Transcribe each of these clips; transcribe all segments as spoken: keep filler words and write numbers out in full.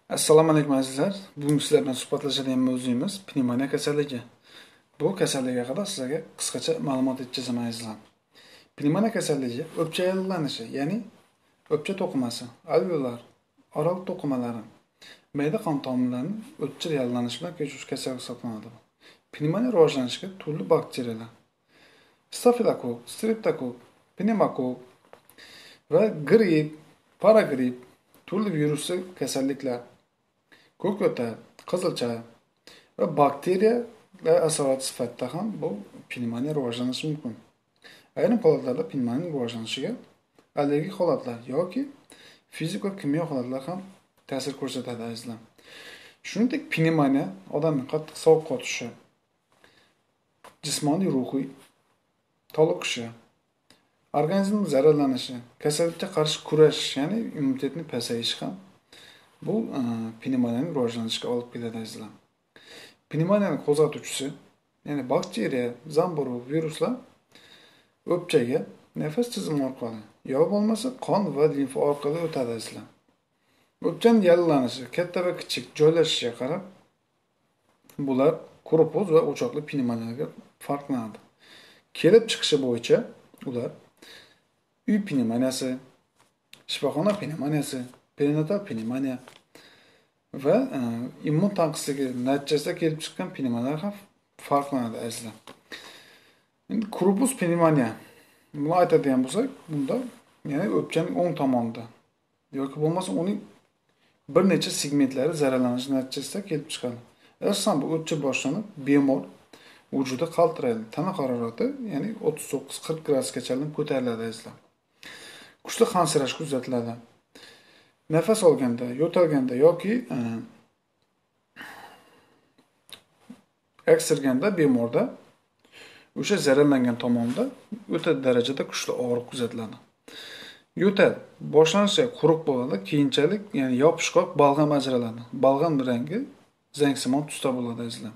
Assalomu alaykum azizlar. Bugun sizlar bilan suhbatlashadigan mavzuyimiz pnevmoniya kasalligi. Bu kasallik haqida sizlarga qisqacha ma'lumot yetkazamiz azizlar. Pnevmoniya kasalligi o'pcha yallig'lanishi, ya'ni o'pcha to'qimasi, alveolar, oral to'qimalari, mayda qon tomirlarining o'tkir yallig'lanishi bilan kechuvchi kasallik hisoblanadi. Pnevmoniya rivojlanishiga turli bakteriyalar, stafilokokk, streptokokk, pnevmokokk va gripp, paragripp, turli virusli kasalliklar, ko'kyo'tal, qizilcha va bakteriyalar asorati sifatida ham bu pnevmoniya rivojlanishi mumkin. Ayrim holatlarda pnevmoniyaning rivojlanishiga allergik holatlar yoki fizik va kimyo holatlar ham ta'sir ko'rsatadi azizlar. Shuningdek, pnevmoniya odamning qattiq sovuqqa tushishi, jismoniy ruhiy toliqishi, organizmning zararlanishi, kasallikka qarshi kurashish, ya'ni immunitetning pasayishi ham bu pnevmoniyaning rivojlanishiga olib keladi azizlar. Pnevmoniyaning qo'zg'atuvchisi, ya'ni bakteriya, zamburug', viruslar o'pchaga nafas tizimi orqali yo bo'lmasa qon va limfa orqali o'tadi azizlar. O'pchaning yallig'lanishi, katta va kichik joylashishiga qarab bular korpus va o'choqli pnevmoniyalarga farqlanadi. Kelib chiqishi bo'yicha ular uy pnevmoniyasi, shifoxona pnevmoniyasi, perinatal pnevmoniya va e, immun tanqisligi natijasida kelib chiqqan pnevmoniyalar ham farqlanadi azizlar. Endi korpus pnevmoniya buni aytadigan bo'lsak, bunda ya'ni o'pchaning o'ng tomonida yoki bo'lmasa uning bir necha segmentlari zararlanishi natijasida kelib chiqadi. Asosan bu o'tcha boshlanib, bemor vujudi qaltiraydi. Tana harorati ya'ni o'ttiz to'qqiz qirq gradusgacha ko'tariladi azizlar. Kuchli qansirash kuzatiladi. Nafas olganda, yo'talganda yoki e, aksirganda bemorda o'sha zararlangan tomonda o'ta darajada kuchli og'riq kuzatiladi. Yo'tal boshlanishi quruq bo'ladi, keyinchalik ya'ni yopishqoq balg'am ajraladi. Balg'am rangi zangsimon tusda bo'ladi azizlar.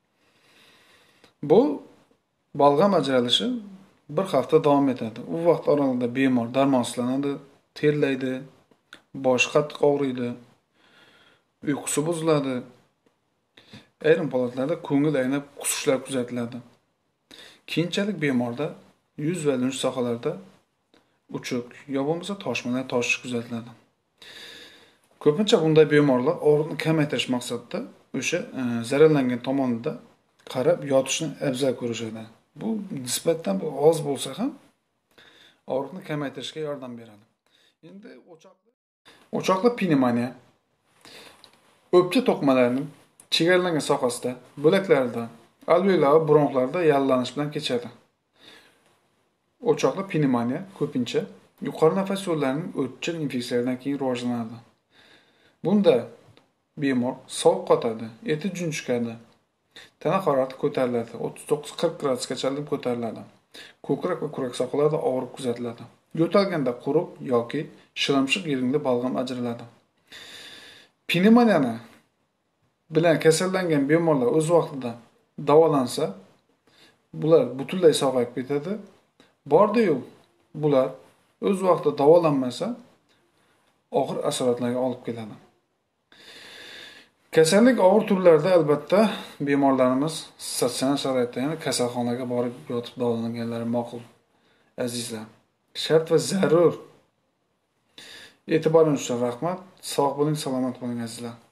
Bu balg'am ajralishi bir hafta davom etadi. U vaqt oralig'ida bemor darmonsizlanadi, terlaydi, bosh qattiq og'riydi, uyqusi buziladi. Ayrim holatlarda ko'ngil aynab qusishlar kuzatiladi. Keyinchalik bemorda yuz va lunj sohalarida uchuq yo bo'lmasa toshmalar toshish kuzatiladi. Ko'pincha bunday bemorlar og'riqni kamaytirish maqsadida o'sha e, zararlangan tomonida qarab yotishni afzal ko'rishadi. Bu nisbatan oz bo'lsa ham og'riqni kamaytirishga yordam beradi. Endi o'choqli o'choqli pnevmoniya o'pcha to'qimalarining chegaralangan sohasida, bo'laklarida, alveolar va bronxlarda yallig'lanish bilan kechadi. O'choqli pnevmoniya ko'pincha yuqori nafas yo'llarining o'tchil infeksiyalaridan keyin rivojlanadi. Bunda bemor sovuq qotadi, eti junjikadi, tana harorati ko'tariladi, o'ttiz to'qqiz qirq gradusgacha ko'tariladi. Ko'krak va kurak sohalarida og'riq kuzatiladi. Yo'talganda quruq yoki shilimshiq yeringda balg'am ajraladi. Pnevmoniyani bilan kasallangan bemorlar o'z vaqtida davolansa, bular butunlay sog'ayib ketadi. Bordi-yu, bular o'z vaqtida davolanmasa, og'ir asoratlarga olib keladi. Kasallik og'ir turlarida albatta bemorlarimiz statsionar sharoitda, ya'ni kasalxonaga borib yotib davolanganlari ma'qul azizlar. Shart va zarur e'tiboringiz uchun rahmat. Sog' bo'ling, salomat bo'ling azizlar.